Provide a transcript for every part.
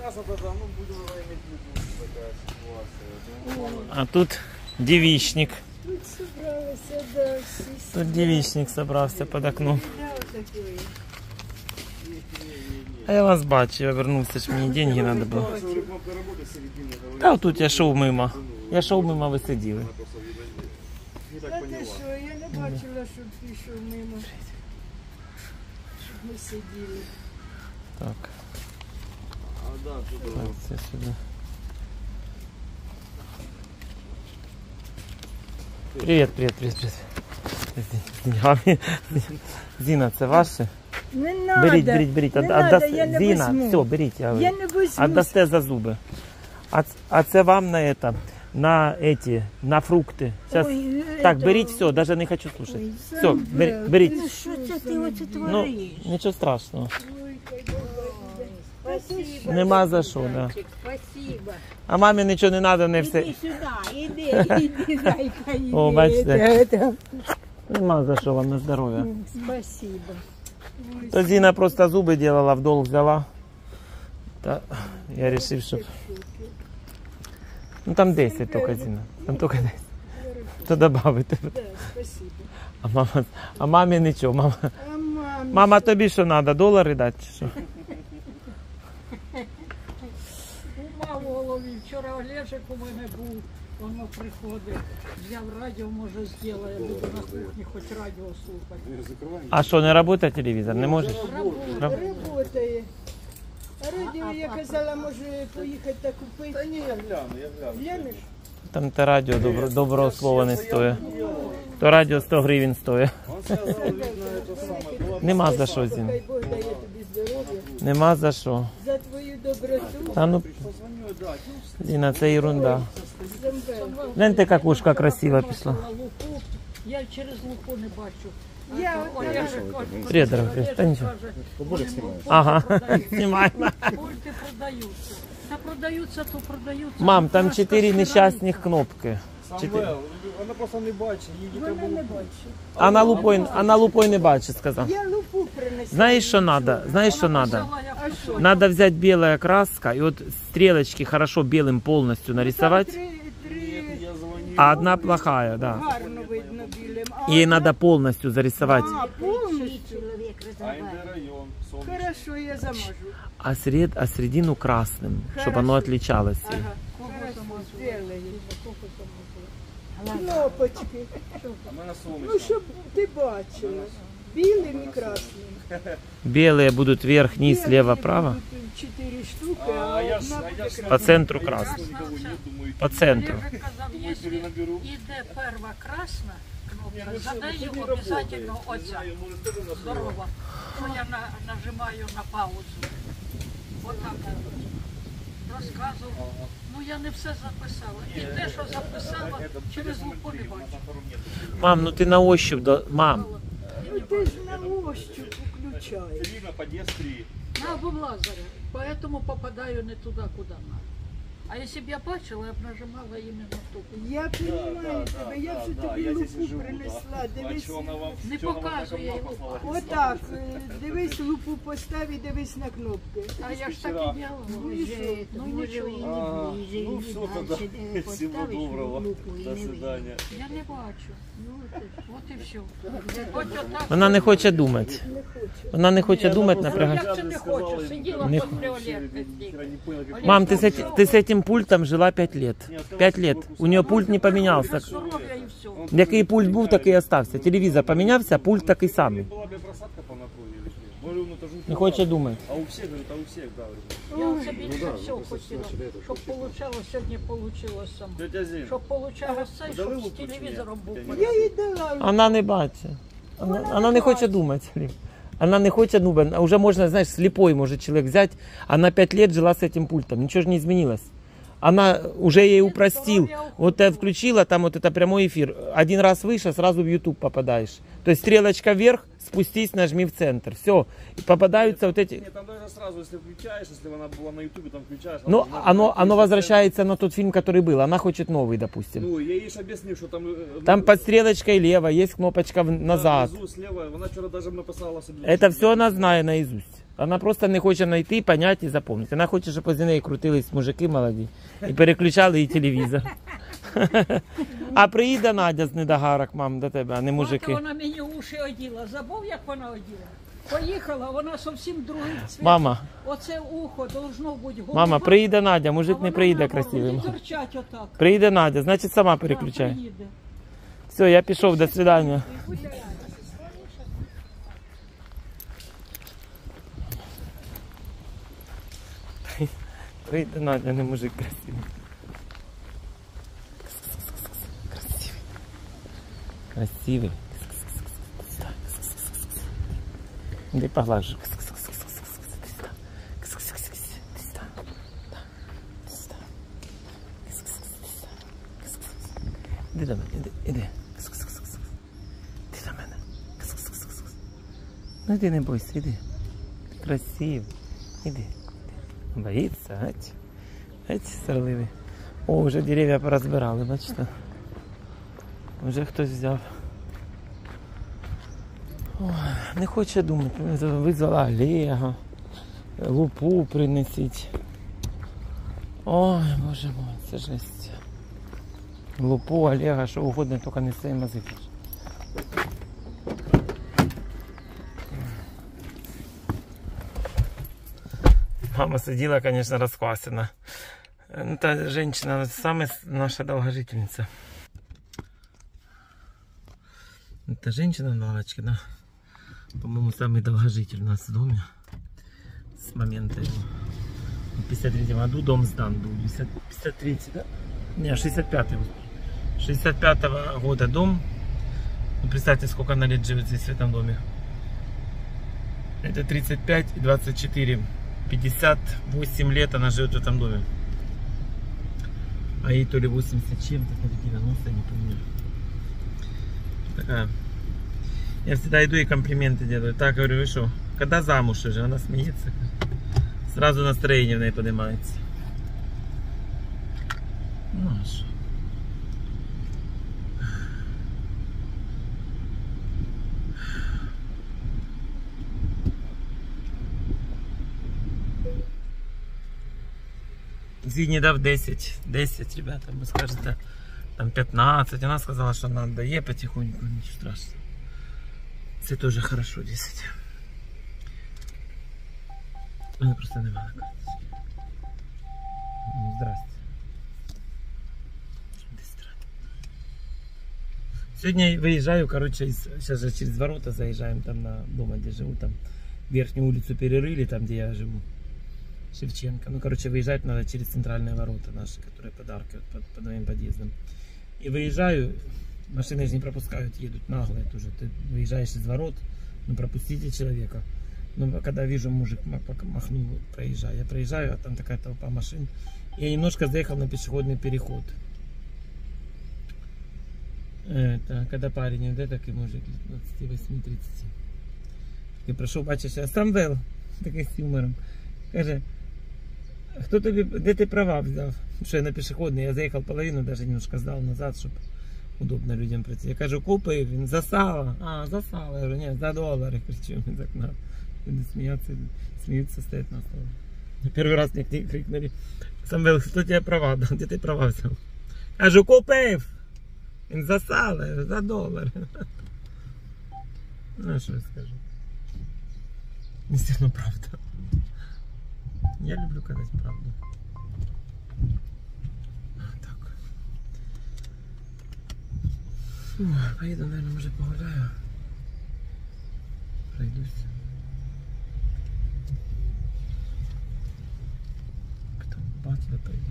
А тут девичник. Тут собралися, да, всі. Тут девичник собрався під окном. А я вас бачу, я вернувся, ж мені деньги треба було. Та тут я йшов мимо. Я йшов мимо, ви сиділи. Та ти що, я не бачила, щоб пішов мимо. Щоб ми сиділи. Так. Так, це сюди. Привіт, привіт, привіт, привіт. З деньгами. Зіна, це ваше? Не надо. Беріть, беріть, беріть. Не надо, я не Зіна, візьму. все, беріть. Я не візьму. Отдасте за зуби. А це вам на это, на фрукти. Сейчас. Ой, Так, это- беріть все, даже не хочу слушать. Ой, Все, сам беріть. Ну що це ти оце Ну, твориш? нічого страшного. Ой, спасибо. Нема за що, да. Спасибо. А мамі нічого не треба, не все. Іди сюди, іди, зайка, іди. О, бачите. Это- Нема за що вам на здоров'я. Спасибо. То Зіна просто зуби делала, в долг взяла. Та я вирішив, щоб... Ну там 10 тільки, Зіна. Там тільки 10. То добавити. Да, спасибо. А мамі нічого. А Мама, тобі що треба? $1 дати чи що? Ума в голові. Вчора Олежик у мене був, воно приходить, взяв радіо, може зробить, я буду на кухні хоч радіо слухати. А що, не працює телевізор? Не можеш? Работає. А радіо, я казала, може поїхати та купити. Та ні, я гляну. Глянеш? Там те радіо доброго слова не стоїть. То радіо 100 гривень стоїть. Нема за що, Зіна. Хай Бог дає тобі здоров'я. Нема за що. За твою доброту. Та ну, Зіна, це ерунда. Замбел. Гляньте, яка кушка красива пішла. Лупу, я через лупу не бачу. Я Привіт, дорогой. Та нічого. Олежик Ага, знімаємо. Пульти продаються. Та продаються, то продаються. Мам, там 4 нещасних кнопки. Самвел, вона просто не бачить, їй Вона треба не бачить. А на лупой не бачить, сказав. Я лупу принесла. Знаешь, что надо? Знаешь, что надо? А що? Надо взять белая краска и вот стрелочки хорошо белым полностью нарисовать, Три я дзвонив. а одна плохая, да. гарно видно білим. А Ей надо полностью зарисовать. повністю. А йде район, сонечко. Хорошо, я замажу. А середину красным, чтобы оно отличалось. Ага. Хорошо, сделаю. Кнопочки. У мене Ну, сонечко. щоб ти бачила. Білим і красним. Белые будут вверх, низ, Білі слева, право. будуть 4 штуки, А я ж одна буде ж красна. По центру Я ж красный. нікого нет, думаю, По центру. Олежик казав, якщо перенаберу. йде перша красна кнопка, ну, за нею не обов'язково работает. оця. Не знаю, може, теж на Здорова. Що я нажимаю на паузу. Отак розказував. Ну я не все записала. І те, що записала, через лупу не бачу. Мам, ну ты на ощупь, мам. Ну, ти ж на ощупь включаєш. Видно, подъезд 3. На облазаря. Поэтому попадаю не туда, куда надо. А если бы я бачила, я б нажимала именно ту. Я розумію тебе, я вже тобі я здесь лупу живу, принесла. А Дивись, що вона вам? Не що вона вам показує так йому. послала? отак, дивись лупу постав і дивись на кнопки. А я ж так і делала. Ну нічого. Ну все тогда. Всего доброго. До свидания. Я не бачу. От і все. От отак. Вона не хоче думати. Вона не хоче думати, Ну, напрягати. як це не хочу? Сиділа Не після Олега. Не понял, как Мам, ты с этим пультом жила 5 лет. 5 лет. У нее пульт не поменялся. Здоров'я і все. Який пульт був, такий і остався. Телевізор помінявся, пульт такий самий. была бы просадка по натуре или что? Говорю, ну это же Не хоче думати. А у всех, говорит, а у всех, да. Говорю. Я це більше всього хотіла, щоб получалось, сьогодні получилось саме. Тетя Зин, Щоб получалось це, Подали щоб з лупу чи ні? телевізором був. Я їй дала. Вона не бачить. Вона не хоче думати. Она не хочет, ну, уже можно, знаешь, слепой может человек взять. Она 5 лет жила с этим пультом, ничего же не изменилось. Она уже ей упростил. Вот ты включила, там вот это прямой эфир. Один раз выше, сразу в YouTube попадаешь. То есть стрелочка вверх, спустись, нажми в центр. Все. И попадаются вот эти... Нет, там даже сразу, если включаешь, если она была на ютубе, там включаешь. Но оно возвращается на тот фильм, который был. Она хочет новый, допустим. Ну, я ей же объяснил, что там... Там под стрелочкой лево, есть кнопочка назад. Внизу, слева, она вчера даже написала себе. Это все она знает наизусть. Вона просто не хоче знайти, поняти і запам'ятати. Вона хоче, щоб возле неї крутились мужики молоді і переключали їй телевізор. А приїде Надя з недогарок, мам, до тебе, а не мужики. Вона мені уші оділа. Забув, як вона оділа? Поїхала, вона зовсім другий цвіт. Мама, Оце ухо должно бути голубе. мама, приїде Надя, а мужик не вона приїде наоборот, красивим. і торчать отак. Приїде Надя, значить сама Да, переключай. приїде. Все, я пішов, до свидання. Прийде Надя, не мужик красивий. Красивий. Красивий. Іди поглажу. Іди до мене, іди. Іди до мене. Ну іди, не бойся, іди. Ти красивий. Іди. Боїться, гать. Гать, сорливий. О, вже дерев'я порозбирали, бачите? Вже хтось взяв. Ой, не хоче думати. Визвала Олега. Лупу принесіть. Ой, боже мой, це жесть. Лупу, Олега, що угодно, тільки не цей мозги. Мама сидела, конечно, расквасена. Та женщина самая наша долгожительница. Эта женщина на лавочке, да, по-моему, самый долгожитель у нас в доме. С момента его. В 53-м году дом сдан был. 53-й, да? Не, 65-й. 65-го года дом. Ну, представьте, сколько она лет живет здесь, в этом доме. Это 35 и 24. 58 лет она живет в этом доме. А ей то ли 80 чем-то, то ли 90, не помню. Такая. Я всегда иду и комплименты делаю. Так, говорю, вы что, когда замуж уже? Она смеется. Сразу настроение в ней поднимается. Ну, а что? Зині дав 10, ребята, ви скажете, там 15, вона сказала, що вона дає потихоньку, нічого страшного. Це теж хорошо, 10. Мене просто немає на карточці. Ну, здрасте. Сьогодні виїжджаю, короче, сейчас же через ворота заезжаем там на дом, где живу, там верхнюю улицу перерыли, там где я живу. Шевченко. Ну, короче, выезжать надо через центральные ворота наши, которые подарки вот под моим подъездом. И выезжаю, машины же не пропускают, едут наглые тоже. Ты выезжаешь из ворот, ну, пропустите человека. Ну, когда вижу, мужик махнул, проезжаю. Я проезжаю, а там такая толпа машин. Я немножко заехал на пешеходный переход. Это, когда парень, вот такой мужик, 28-30. И прошел, бачиш, я Самвел, такий з юмором. Каже, хто тобі, де ти права взяв? Що я на пішохідний, я заїхав половину, навіть немножко здав назад, щоб удобно людям прийти. Я кажу, купив, він за сало. А, за сало. Я говорю, ні, за $1. Кричу, він так на. Люди сміються, стоять на столі. Перший раз мені крикнули, Самвел, хто тебе права дав? Де ти права взяв? Кажу, купив! Він за сало, я говорю, за $1. Ну, що я скажу? Істинно правда. Я люблю казать правду. Так. Фу, поеду, наверное, уже погуляю. Пройдусь. Потом бацло пойду.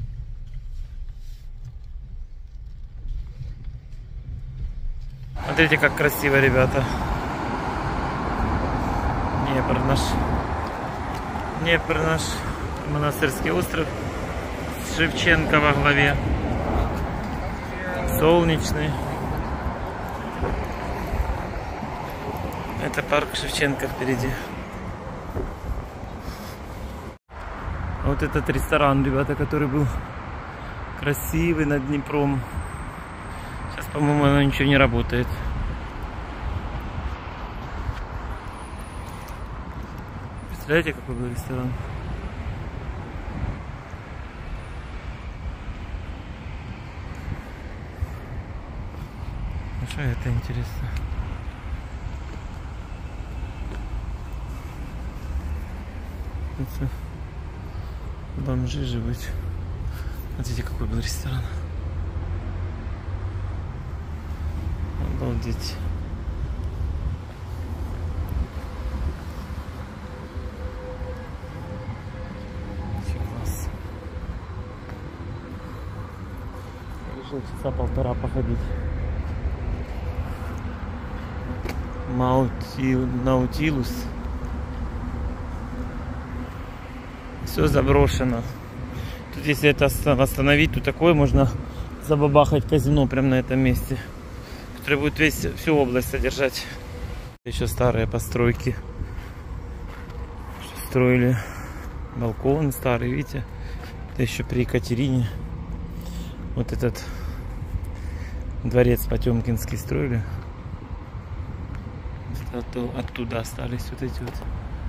Смотрите, как красиво, ребята. Днепр наш монастырский остров с Шевченко во главе. Солнечный. Это парк Шевченко впереди. Вот этот ресторан, ребята, который был красивый над Днепром. Сейчас, по-моему, оно ничего не работает. Представляете, какой был ресторан? А что это интересно? Это бомжи живут. Смотрите, какой был ресторан. Обалдеть. Класс. Решил часа полтора походить. Наутилус. Все заброшено. Тут если это восстановить, то такое можно забабахать казино прямо на этом месте, который будет всю область содержать. Еще старые постройки. Строили балкон старый, видите? Это еще при Екатерине. Вот этот дворец Потемкинский строили. Оттуда остались вот эти вот.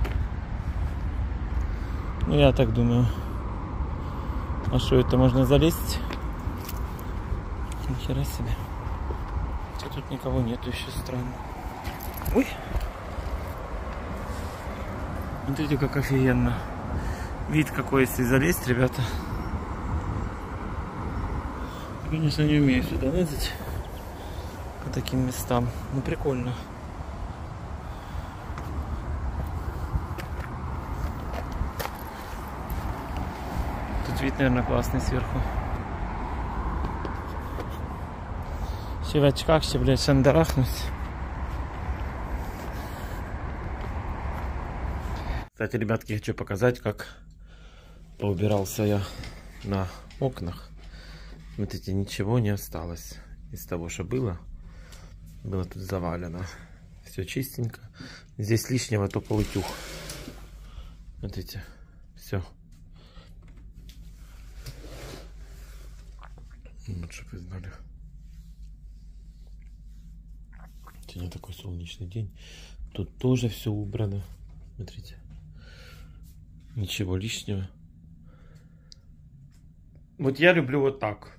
Ну, я так думаю. А что это, можно залезть? Нихера себе. Хотя тут никого нету, еще странно. Ой! Смотрите, как офигенно. Вид какой, если залезть, ребята. Я, конечно, не умею сюда лазить. По таким местам. Ну, прикольно. Вид, наверное, классный сверху. Еще в очках, еще, блядь, шандарахнуть. Кстати, ребятки, хочу показать, как поубирался я на окнах. Смотрите, ничего не осталось из того, что было. Было тут завалено. Все чистенько. Здесь лишнего только утюг. Смотрите, все. Вот, чтобы вы знали. Сегодня такой солнечный день. Тут тоже все убрано. Смотрите. Ничего лишнего. Вот я люблю вот так.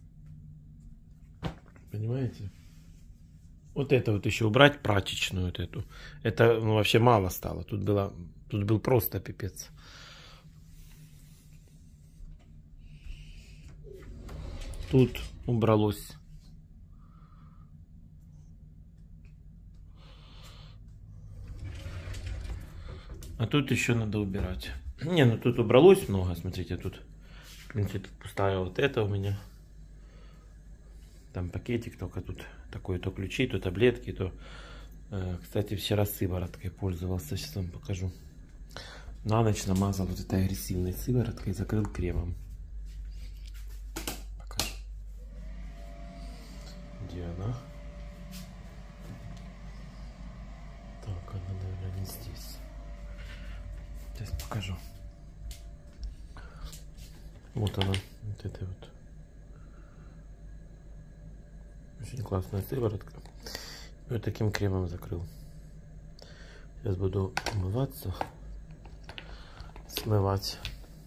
Понимаете? Вот это вот еще убрать, прачечную вот эту. Это, ну, вообще мало стало. Тут был просто пипец. Тут убралось. А тут еще надо убирать. Не, ну тут убралось много. Смотрите, тут, в принципе, пустая вот это у меня. Там пакетик только тут такой, то ключи, то таблетки, то... Кстати, вчера сывороткой пользовался. Сейчас вам покажу. На ночь намазал вот этой агрессивной сывороткой и закрыл кремом. Где она? Так, она, наверное, не здесь. Сейчас покажу. Вот она, вот эта вот. Очень классная сыворотка. И вот таким кремом закрыл. Сейчас буду умываться, смывать.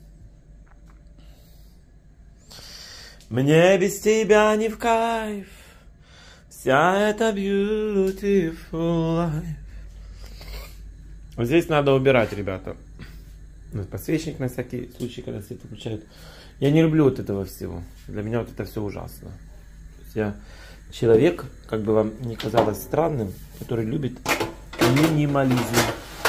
Мне без тебя не в кайф. Вся эта beautiful life. Вот здесь надо убирать, ребята. Подсвечник на всякий случай, когда свет выключают. Я не люблю вот этого всего. Для меня вот это все ужасно. Я человек, как бы вам не казалось странным, который любит минимализм.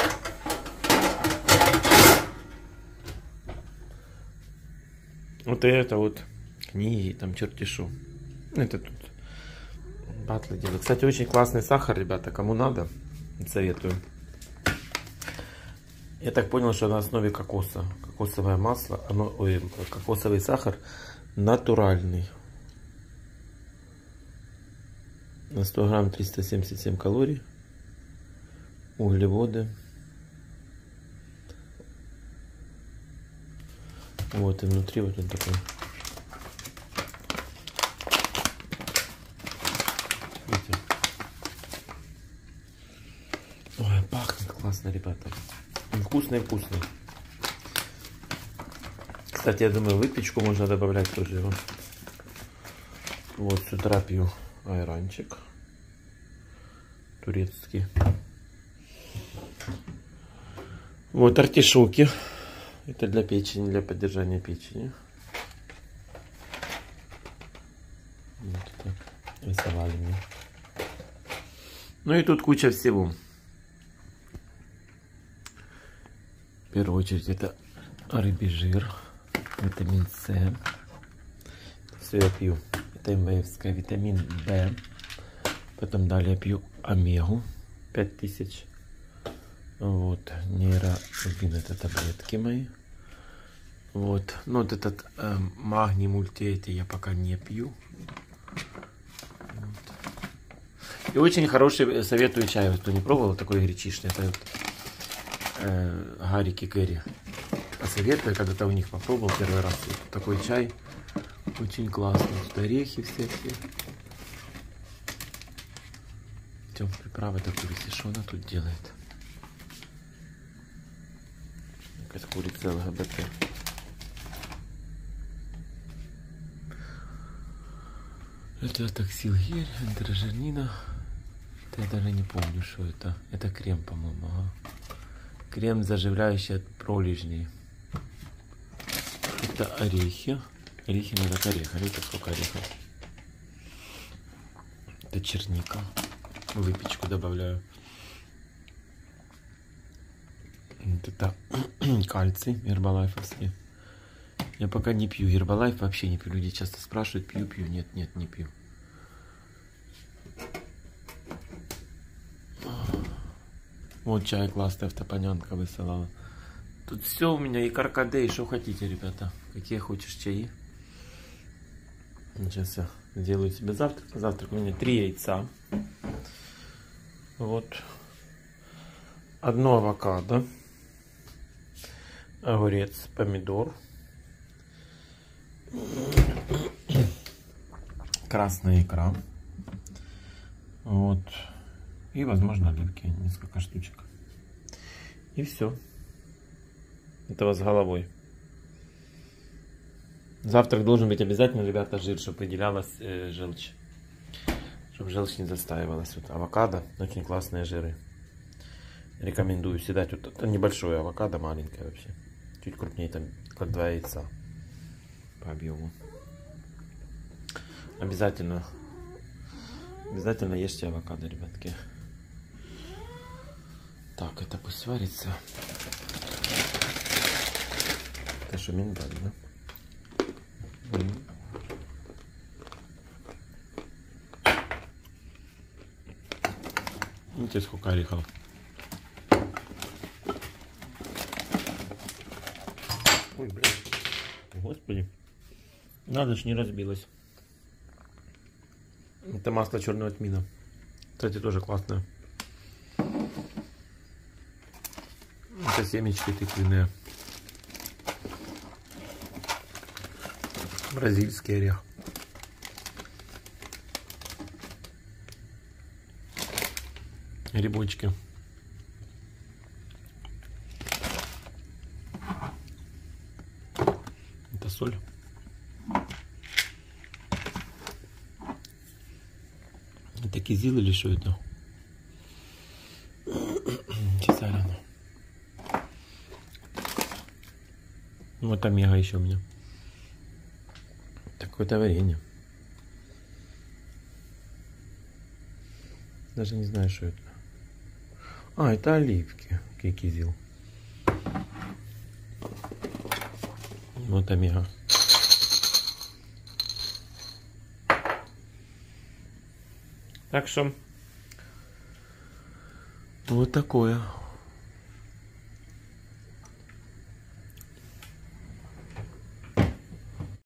Вот это вот книги, там чертешу. Это тут батлы делаю. Кстати, очень классный сахар, ребята, кому надо, советую. Я так понял, что на основе кокоса. Кокосовое масло, кокосовый сахар натуральный. На 100 грамм 377 калорий. Углеводы. Вот и внутри вот он такой. Видите? Ой, пахнет классно, ребята. Вкусный. Кстати, я думаю, выпечку можно добавлять тоже его. Вот с утра пью айранчик турецкий. Вот артишоки. Это для печени, для поддержания печени. Вот так рисовали мне. Ну и тут куча всего. В первую очередь это рыбий жир, витамин С. Все я пью. Это МВФская, витамин В. Потом далее пью омегу 5000. Вот, нейрорубин, это таблетки мои. Вот, ну вот этот магний мульти эти я пока не пью. Вот. И очень хороший, советую чай, вот кто не пробовал, такой гречишный, это вот, Гарик и Кэрри. Посоветую, когда-то у них попробовал первый раз. Вот такой чай, очень классный, тут орехи всякие. Тем приправы такой, если что она тут делает. Какая-то курица ЛГБТ. Это токсилгель, энтерожернина. Я даже не помню, что это. Это крем, по-моему. Ага. Крем, заживляющий от пролежней. Это орехи. Орехи надо к орехам. Видите, сколько орехов. Это черника. Выпечку добавляю. Вот это кальций гербалайфовский. Я пока не пью гербалайф, вообще не пью. Люди часто спрашивают, пью. Нет, не пью. Вот чай классный, автопонянка высылала. Тут все у меня, и каркаде, и что хотите, ребята. Какие хочешь чаи. Сейчас я сделаю себе завтрак. Завтрак у меня 3 яйца. Вот. 1 авокадо. Огурец, помидор. Красная икра. Вот. И, возможно, оливки. Несколько штучек. И все. Это с головой. Завтрак должен быть обязательно, ребята, жир, чтобы выделялась желчь. Чтобы желчь не застаивалась. Вот авокадо. Очень классные жиры. Рекомендую съедать. Вот это небольшое авокадо, маленькое вообще. Чуть крупнее, там, как 2 яйца по объему. Обязательно ешьте авокадо, ребятки. Так, это пусть сварится. Это что, миндаль, да? Видите, сколько орехов. Ой, блядь. Господи. Надо ж, не разбилось. Это масло черного тмина. Кстати, тоже классное. Это семечки тыквенные. Бразильский орех. Грибочки. Это соль. Это кизил или что это? Чесарина. Вот омега еще у меня. Такое-то варенье. Даже не знаю, что это. А, это оливки. Кизил. Вот омега. Так что вот такое.